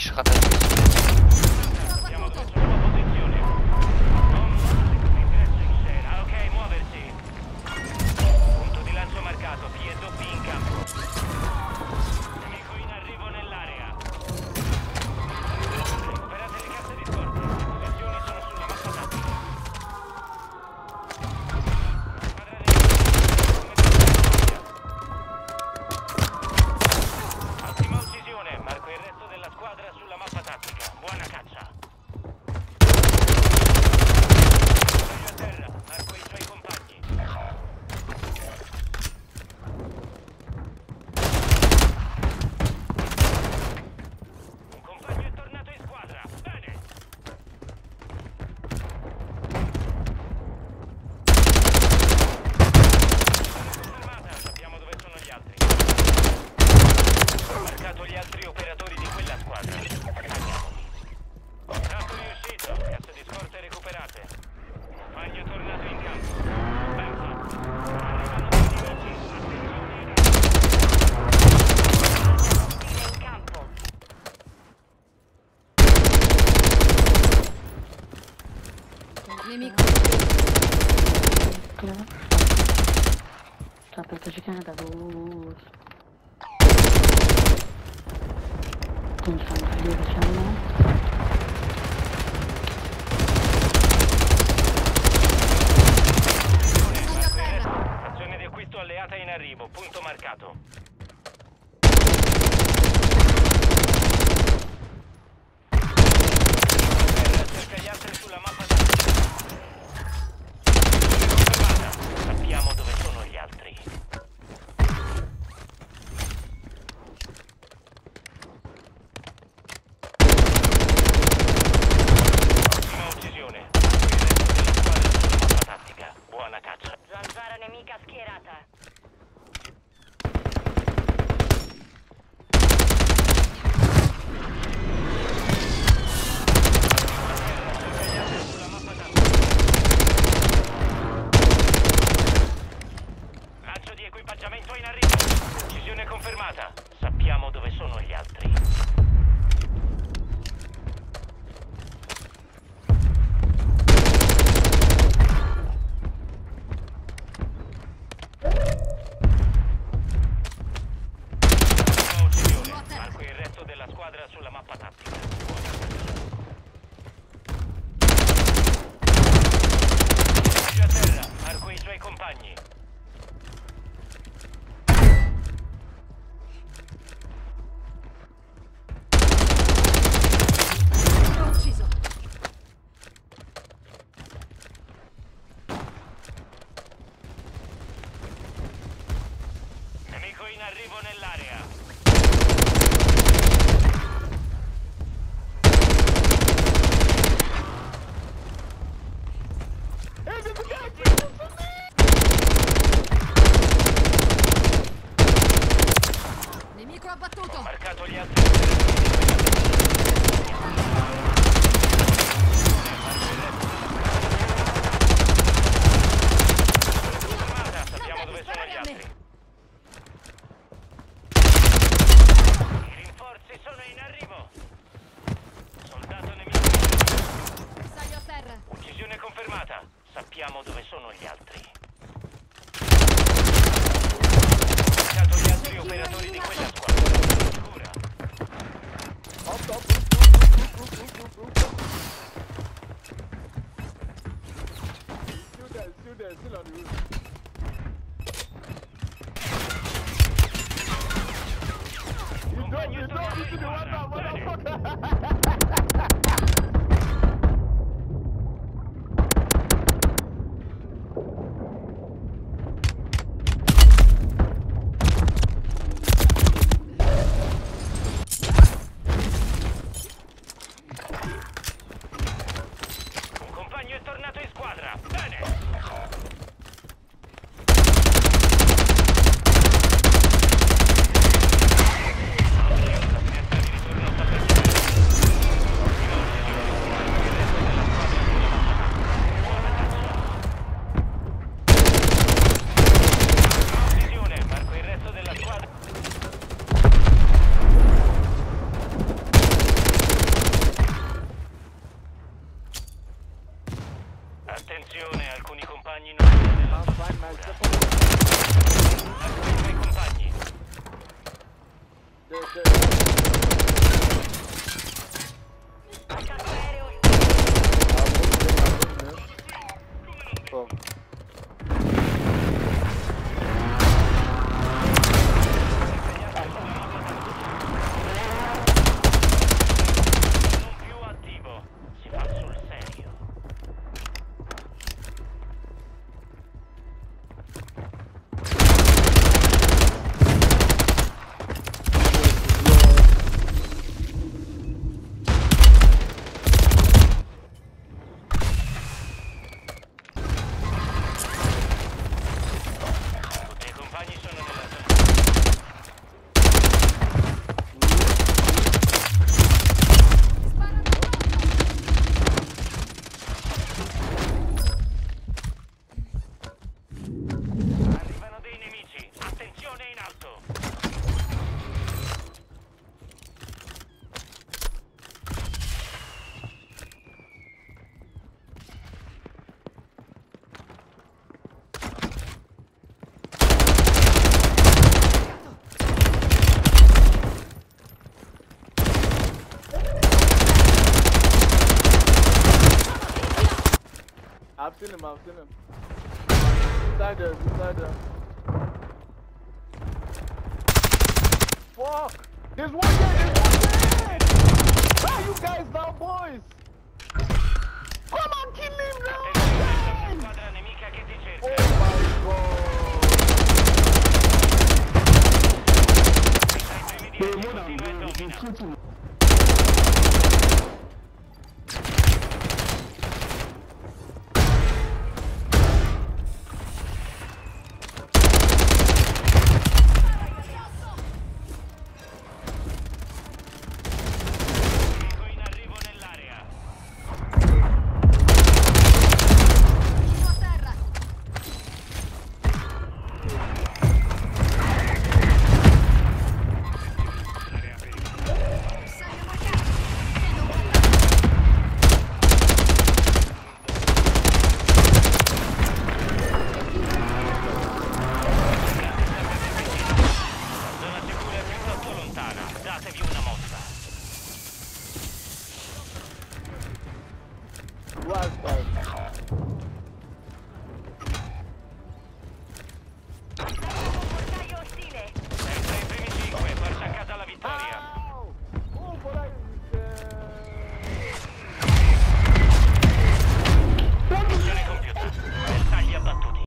sciacquata di questo. Sappiamo dove sono la posizione. Ingresso in scena. Ok, muoversi. Punto di lancio marcato. PSOP in campo. Nemico in arrivo nell'area. Recuperate le casse di scorte. Le posizioni sono sulla mappa tattica. Ottima uccisione. Marco il resto della squadra sulla mappa tattica. Buona caccia. Meglio a terra. Marco i suoi compagni. Un compagno è tornato in squadra. Bene. Confermata. Sappiamo dove sono gli altri. Ho marcato gli altri operatori di quella squadra. Andiamoli. Contratto riuscito. Casse di scorte recuperate. Compagno tornato in campo. Ben fatto. Arrivano tutti nemici. Attenzione. In campo. Nemico. Sta per giocare da luz. Non sanno che diciamo. Azione di acquisto alleata in arrivo. Punto marcato. Cerca gli altri sulla mappa tattica. Confermata. Sappiamo dove sono gli altri. Ottima uccisione. Il resto della squadra sulla mappa tattica. Buona caccia. Zanzara nemica schierata. Sulla mappa tattica. Lancio di equipaggiamento in arrivo. Uccisione confermata. Sappiamo dove sono gli altri. Ottima uccisione. Marco il resto della squadra sulla mappa tattica. Buona caccia. Meglio a terra. Marco i suoi compagni. L'ho ucciso. Nemico in arrivo nell'area. Nemico abbattuto. Ho marcato gli altri. Confermata. Sappiamo dove sono gli altri. I rinforzi sono in arrivo. Soldato nemico. Bersaglio a terra. Uccisione confermata. Sappiamo dove sono gli altri. Ho marcato gli altri operatori di quella squadra. Sicura. Still on the roof. Compagno You tornato in don't squadra. Bene. motherfucker! Un compagno è tornato in squadra. Bene. him, I've seen him. Inside there, inside there. Fuck! There's one there, there's one there! Ah, you guys now, boys! Come on, kill him now! Squadra nemica che ti cerca. Oh my god! Ai primi 10 continua e domina.